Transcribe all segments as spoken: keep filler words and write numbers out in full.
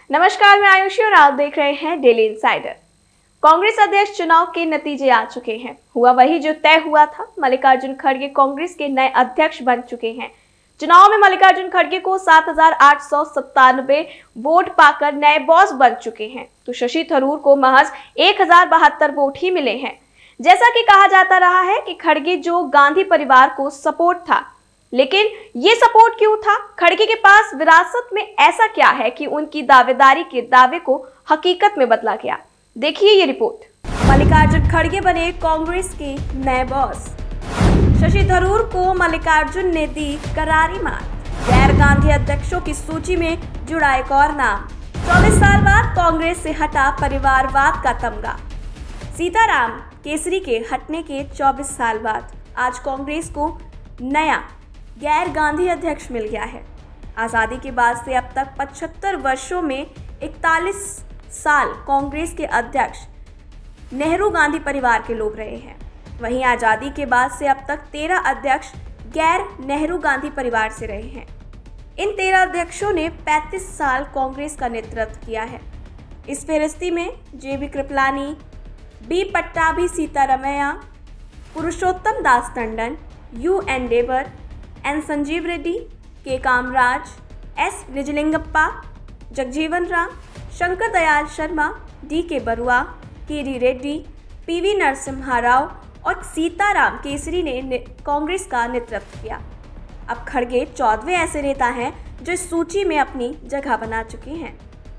नमस्कार, मैं आयुषी और आप देख रहे हैं डेली इनसाइडर। कांग्रेस अध्यक्ष चुनाव के नतीजे आ चुके हैं। हुआ वही जो तय हुआ था। मल्लिकार्जुन खड़गे कांग्रेस के नए अध्यक्ष बन चुके हैं। चुनाव में मल्लिकार्जुन खड़गे को सात हजार आठ सौ सत्तानवे वोट पाकर नए बॉस बन चुके हैं, तो शशि थरूर को महज एक हजार बहत्तर वोट ही मिले हैं। जैसा कि कहा जाता रहा है कि खड़गे जो गांधी परिवार को सपोर्ट था, लेकिन ये सपोर्ट क्यों था? खड़गे के पास विरासत में ऐसा क्या है कि उनकी दावेदारी के दावे को हकीकत में बदला गया? देखिए ये रिपोर्ट। मल्लिकार्जुन खड़गे बने कांग्रेस के नए बॉस। शशि थरूर को मल्लिकार्जुन ने दी करारी मात। गैर गांधी अध्यक्षों की सूची में जुड़ा एक और नाम। चौबीस साल बाद कांग्रेस से हटा परिवारवाद का तमगा। सीताराम केसरी के हटने के चौबीस साल बाद आज कांग्रेस को नया गैर गांधी अध्यक्ष मिल गया है। आज़ादी के बाद से अब तक पचहत्तर वर्षों में इकतालीस साल कांग्रेस के अध्यक्ष नेहरू गांधी परिवार के लोग रहे हैं। वहीं आज़ादी के बाद से अब तक तेरह अध्यक्ष गैर नेहरू गांधी परिवार से रहे हैं। इन तेरह अध्यक्षों ने पैंतीस साल कांग्रेस का नेतृत्व किया है। इस फहरिस्ती में J B Kripalani, B Pattabhi Sitaramayya, Purushottam Das Tandon, U N Dhebar, N Sanjiva Reddy, K Kamaraj, S Nijalingappa, Jagjivan Ram, Shankar Dayal Sharma, D K Barooah, K D Reddy, P V Narasimha Rao और सीताराम केसरी ने कांग्रेस का नेतृत्व किया। अब खड़गे चौदहवें ऐसे नेता हैं जो इस सूची में अपनी जगह बना चुके हैं।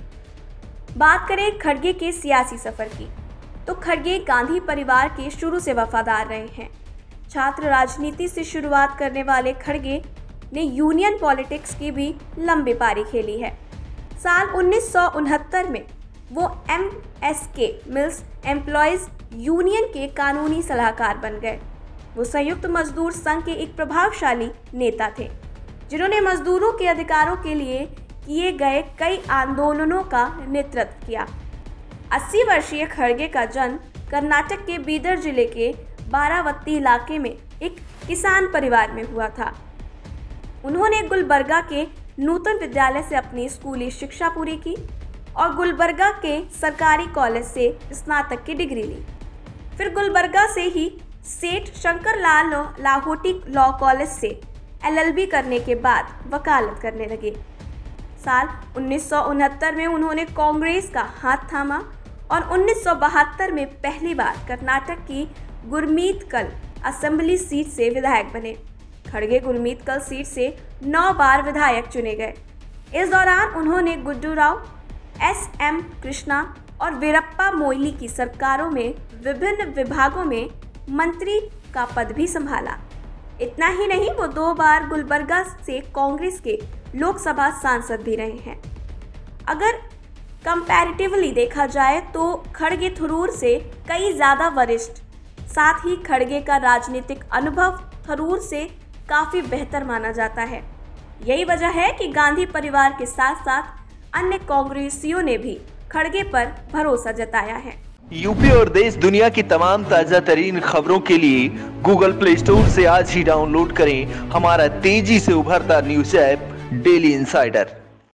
बात करें खड़गे के सियासी सफर की, तो खड़गे गांधी परिवार के शुरू से वफादार रहे हैं। छात्र राजनीति से शुरुआत करने वाले खड़गे ने यूनियन पॉलिटिक्स की भी लंबी पारी खेली है। साल उन्नीस सौ उनहत्तर में वो M S K mills employees union के कानूनी सलाहकार बन गए। वो संयुक्त मजदूर संघ के एक प्रभावशाली नेता थे, जिन्होंने मजदूरों के अधिकारों के लिए किए गए कई आंदोलनों का नेतृत्व किया। अस्सी वर्षीय खड़गे का जन्म कर्नाटक के बीदर जिले के बारावती इलाके में एक किसान परिवार में हुआ था। उन्होंने गुलबर्गा के नूतन विद्यालय से अपनी स्कूली शिक्षा पूरी की और गुलबर्गा के सरकारी कॉलेज से स्नातक की डिग्री ली। फिर गुलबर्गा से ही सेठ शंकरलाल लाहोटी लॉ कॉलेज से एल एल बी करने के बाद वकालत करने लगे। साल उन्नीस सौ उनहत्तर में उन्होंने कांग्रेस का हाथ थामा और उन्नीस सौ बहत्तर में पहली बार कर्नाटक की गुरमीतकल असेंबली सीट से विधायक बने। खड़गे गुरमीतकल सीट से नौ बार विधायक चुने गए। इस दौरान उन्होंने गुड्डू राव, एस एम कृष्णा और वीरप्पा मोइली की सरकारों में विभिन्न विभागों में मंत्री का पद भी संभाला। इतना ही नहीं, वो दो बार गुलबर्गा से कांग्रेस के लोकसभा सांसद भी रहे हैं। अगर कंपैरेटिवली देखा जाए तो खड़गे थरूर से कई ज़्यादा वरिष्ठ, साथ ही खड़गे का राजनीतिक अनुभव थरूर से काफ़ी बेहतर माना जाता है। यही वजह है कि गांधी परिवार के साथ साथ अन्य कांग्रेसियों ने भी खड़गे पर भरोसा जताया है। यूपी और देश दुनिया की तमाम ताज़ा तरीन खबरों के लिए गूगल प्ले स्टोर से आज ही डाउनलोड करें हमारा तेजी से उभरता न्यूज ऐप डेली इनसाइडर।